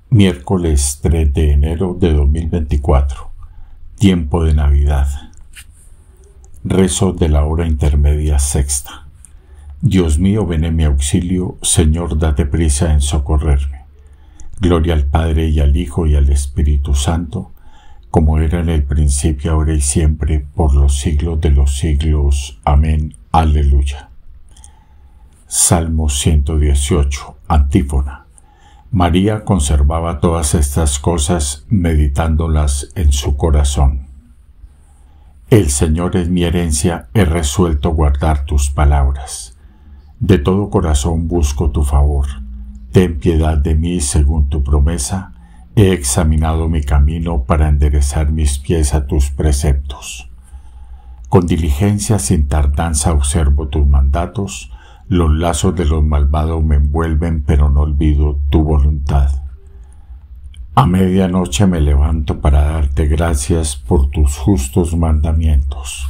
Miércoles 3 de enero de 2024. Tiempo de Navidad. Rezo de la hora intermedia sexta. Dios mío, ven en mi auxilio. Señor, date prisa en socorrerme. Gloria al Padre y al Hijo y al Espíritu Santo, como era en el principio, ahora y siempre, por los siglos de los siglos. Amén. Aleluya. Salmo 118. Antífona. María conservaba todas estas cosas, meditándolas en su corazón. El Señor es mi herencia, he resuelto guardar tus palabras. De todo corazón busco tu favor. Ten piedad de mí según tu promesa. He examinado mi camino para enderezar mis pies a tus preceptos. Con diligencia, sin tardanza, observo tus mandatos. Los lazos de los malvados me envuelven, pero no olvido tu voluntad. A medianoche me levanto para darte gracias por tus justos mandamientos.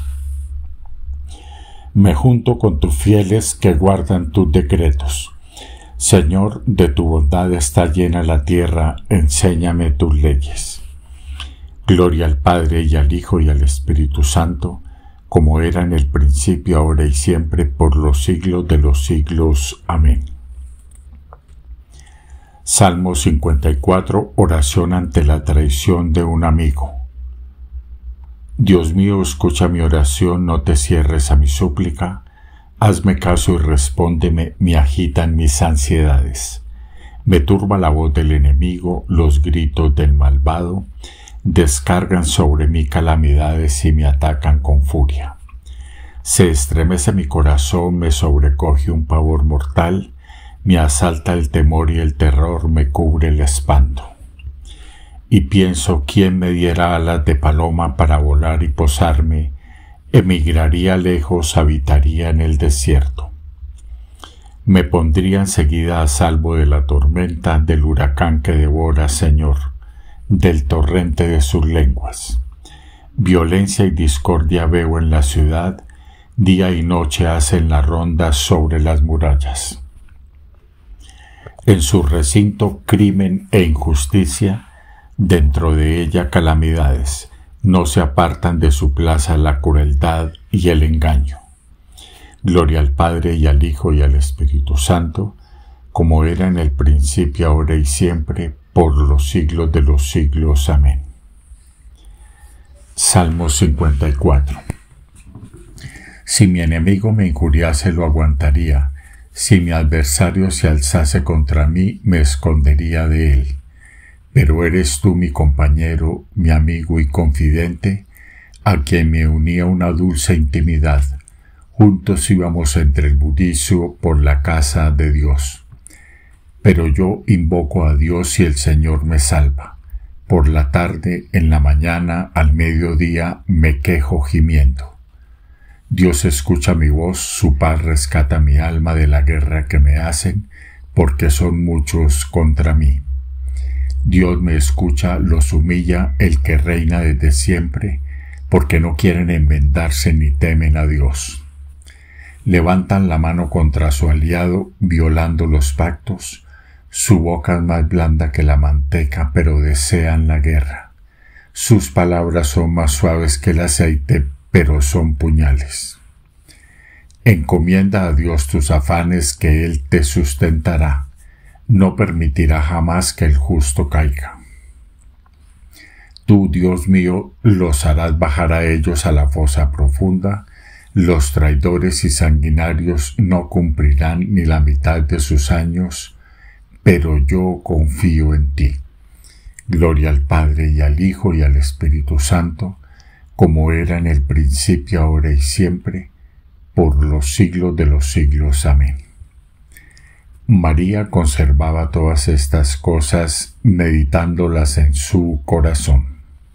Me junto con tus fieles que guardan tus decretos. Señor, de tu bondad está llena la tierra, enséñame tus leyes. Gloria al Padre y al Hijo y al Espíritu Santo, como era en el principio, ahora y siempre, por los siglos de los siglos. Amén. Salmo 54. Oración ante la traición de un amigo. Dios mío, escucha mi oración, no te cierres a mi súplica. Hazme caso y respóndeme, me agitan mis ansiedades. Me turba la voz del enemigo, los gritos del malvado. Descargan sobre mí calamidades y me atacan con furia. Se estremece mi corazón, me sobrecoge un pavor mortal, me asalta el temor y el terror me cubre el espanto. Y pienso, ¿quién me diera alas de paloma para volar y posarme? Emigraría lejos, habitaría en el desierto. Me pondría enseguida a salvo de la tormenta, del huracán que devora, Señor, del torrente de sus lenguas. Violencia y discordia veo en la ciudad, día y noche hacen la ronda sobre las murallas. En su recinto crimen e injusticia, dentro de ella calamidades, no se apartan de su plaza la crueldad y el engaño. Gloria al Padre y al Hijo y al Espíritu Santo, como era en el principio, ahora y siempre, por los siglos de los siglos. Amén. Salmo 54. Si mi enemigo me injuriase, lo aguantaría. Si mi adversario se alzase contra mí, me escondería de él. Pero eres tú mi compañero, mi amigo y confidente, a quien me unía una dulce intimidad. Juntos íbamos entre el bullicio por la casa de Dios. Pero yo invoco a Dios y el Señor me salva. Por la tarde, en la mañana, al mediodía, me quejo gimiendo. Dios escucha mi voz, su paz rescata mi alma de la guerra que me hacen, porque son muchos contra mí. Dios me escucha, los humilla el que reina desde siempre, porque no quieren enmendarse ni temen a Dios. Levantan la mano contra su aliado, violando los pactos. Su boca es más blanda que la manteca, pero desean la guerra. Sus palabras son más suaves que el aceite, pero son puñales. Encomienda a Dios tus afanes, que Él te sustentará. No permitirá jamás que el justo caiga. Tú, Dios mío, los harás bajar a ellos a la fosa profunda. Los traidores y sanguinarios no cumplirán ni la mitad de sus años, pero yo confío en ti. Gloria al Padre y al Hijo y al Espíritu Santo, como era en el principio, ahora y siempre, por los siglos de los siglos. Amén. María conservaba todas estas cosas, meditándolas en su corazón.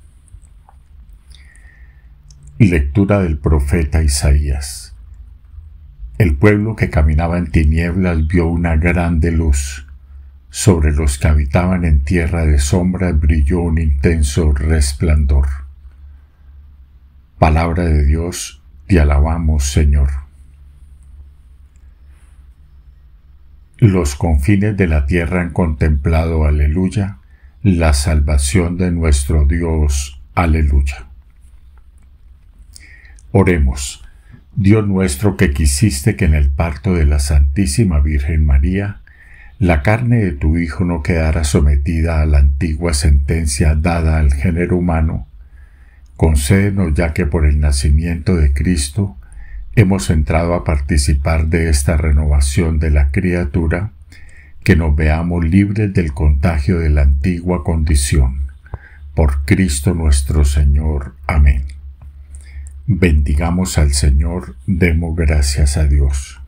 Lectura del profeta Isaías. El pueblo que caminaba en tinieblas vio una grande luz. Sobre los que habitaban en tierra de sombras brilló un intenso resplandor. Palabra de Dios, te alabamos, Señor. Los confines de la tierra han contemplado, aleluya, la salvación de nuestro Dios. Aleluya. Oremos. Dios nuestro, que quisiste que en el parto de la Santísima Virgen María la carne de tu Hijo no quedara sometida a la antigua sentencia dada al género humano, concédenos, ya que por el nacimiento de Cristo hemos entrado a participar de esta renovación de la criatura, que nos veamos libres del contagio de la antigua condición. Por Cristo nuestro Señor. Amén. Bendigamos al Señor, demos gracias a Dios.